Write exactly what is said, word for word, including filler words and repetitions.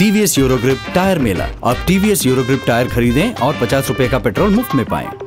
TVS Euro grip tyre मेला। अब TVS Euro grip tyre खरीदें और पचास रुपए का पेट्रोल मुफ्त में पाएं।